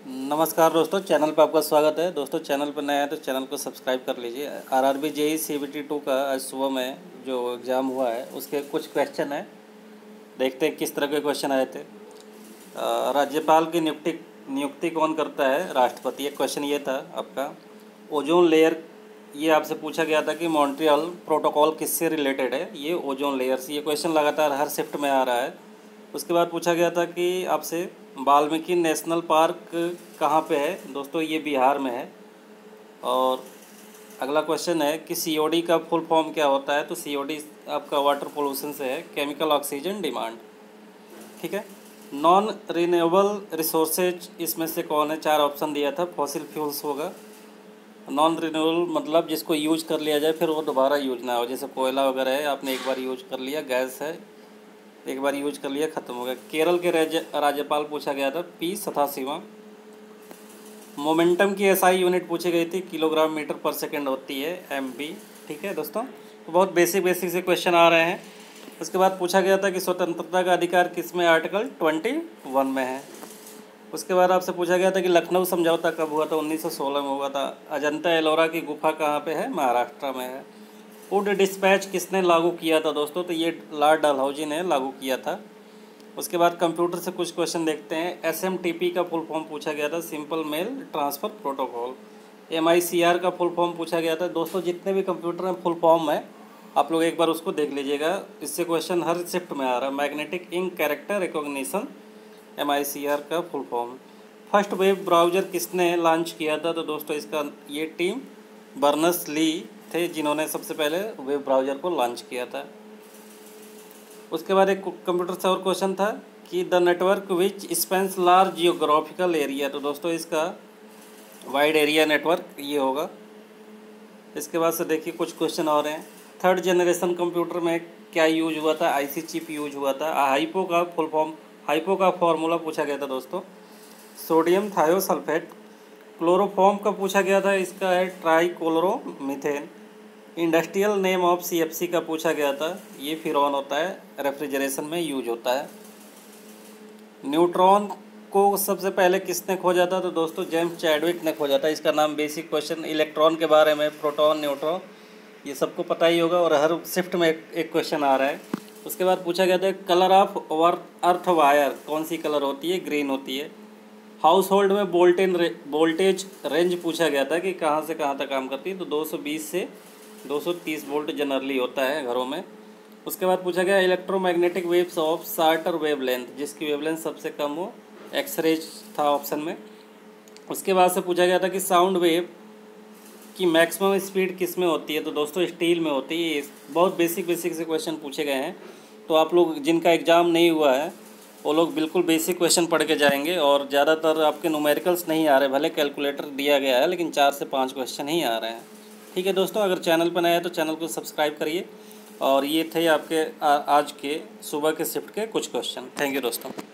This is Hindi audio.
नमस्कार दोस्तों, चैनल पर आपका स्वागत है। दोस्तों चैनल पर नया है तो चैनल को सब्सक्राइब कर लीजिए। आरआरबी जेई सीबीटी 2 का आज सुबह में जो एग्ज़ाम हुआ है उसके कुछ क्वेश्चन है, देखते हैं किस तरह के क्वेश्चन आए थे। राज्यपाल की नियुक्ति कौन करता है? राष्ट्रपति। एक क्वेश्चन ये था आपका। ओजोन लेयर, ये आपसे पूछा गया था कि मॉन्ट्रियल प्रोटोकॉल किससे रिलेटेड है? ये ओजोन लेयर से। ये क्वेश्चन लगातार हर शिफ्ट में आ रहा है। उसके बाद पूछा गया था कि आपसे वाल्मीकि नेशनल पार्क कहाँ पे है? दोस्तों ये बिहार में है। और अगला क्वेश्चन है कि सीओडी का फुल फॉर्म क्या होता है? तो सीओडी आपका वाटर पोल्यूशन से है, केमिकल ऑक्सीजन डिमांड। ठीक है। नॉन रिन्यूएबल रिसोर्सेज इसमें से कौन है? 4 ऑप्शन दिया था। फॉसिल फ्यूल्स होगा। नॉन रिन्यूएबल मतलब जिसको यूज कर लिया जाए फिर वो दोबारा यूज ना हो, जैसे कोयला वगैरह है, आपने एक बार यूज कर लिया। गैस है, एक बार यूज कर लिया, ख़त्म हो गया। केरल के राज्यपाल पूछा गया था पी सदाशिवम। मोमेंटम की एसआई यूनिट पूछी गई थी, किलोग्राम मीटर पर सेकंड होती है, एमबी। ठीक है दोस्तों, तो बहुत बेसिक से क्वेश्चन आ रहे हैं। उसके बाद पूछा गया था कि स्वतंत्रता का अधिकार किस में? आर्टिकल 21 में है। उसके बाद आपसे पूछा गया था कि लखनऊ समझौता कब हुआ था? 1916 में हुआ था। अजंता एलोरा की गुफा कहाँ पे है? महाराष्ट्र में है। फूड डिस्पैच किसने लागू किया था दोस्तों? तो ये लॉर्ड डलहौजी ने लागू किया था। उसके बाद कंप्यूटर से कुछ क्वेश्चन देखते हैं। एसएमटीपी का फुल फॉर्म पूछा गया था, simple mail transfer protocol. MICR का फुल फॉर्म पूछा गया था। दोस्तों जितने भी कंप्यूटर में फुल फॉर्म है आप लोग एक बार उसको देख लीजिएगा, इससे क्वेश्चन हर शिफ्ट में आ रहा है। Magnetic ink character recognition, MICR का full form. First web browser किसने लॉन्च किया था? तो दोस्तों इसका ये टीम बर्नर्स ली थे जिन्होंने सबसे पहले वेब ब्राउज़र को लॉन्च किया था। उसके बाद एक कंप्यूटर से और क्वेश्चन था कि the network which spans large geographical area. तो दोस्तों इसका वाइड एरिया नेटवर्क ये होगा। इसके बाद से देखिए कुछ क्वेश्चन और हैं। थर्ड जनरेशन कंप्यूटर में क्या यूज हुआ था? आईसी चिप यूज हुआ था। हाइपो का फुल फॉर्म, हाइपो का फॉर्मूला पूछा गया था दोस्तों, सोडियम थायोसल्फेट। क्लोरोफॉर्म का पूछा गया था, इसका है trichloromethane. Industrial name of CFC का पूछा गया था, ये फिरॉन होता है, रेफ्रिजरेशन में यूज होता है। न्यूट्रॉन को सबसे पहले किसने खोजा था? तो दोस्तों जेम्स चैडविक ने खोजा था। इसका नाम बेसिक क्वेश्चन, इलेक्ट्रॉन के बारे में, प्रोटॉन न्यूट्रॉन, ये सबको पता ही होगा और हर शिफ्ट में एक क्वेश्चन आ रहा है। उसके बाद पूछा गया था कलर ऑफ अर्थ वायर कौन सी कलर होती है? ग्रीन होती है। हाउस होल्ड में वोल्टेज रेंज पूछा गया था कि कहाँ से कहाँ तक काम करती है? तो 220 से 230 वोल्ट जनरली होता है घरों में। उसके बाद पूछा गया electromagnetic waves of shorter wavelength, जिसकी वेवलेंथ सबसे कम हो, एक्सरेज था ऑप्शन में। उसके बाद से पूछा गया था कि साउंड वेव की मैक्सिमम स्पीड किस में होती है? तो दोस्तों स्टील में होती है। बहुत बेसिक से क्वेश्चन पूछे गए हैं, तो आप लोग जिनका एग्ज़ाम नहीं हुआ है वो लोग बिल्कुल बेसिक क्वेश्चन पढ़ के जाएंगे। और ज़्यादातर आपके न्यूमेरिकल्स नहीं आ रहे, भले कैलकुलेटर दिया गया है लेकिन 4 से 5 क्वेश्चन ही आ रहे हैं। ठीक है दोस्तों, अगर चैनल पर नया है तो चैनल को सब्सक्राइब करिए। और ये थे आपके आज के सुबह के शिफ्ट के कुछ क्वेश्चन। थैंक यू दोस्तों।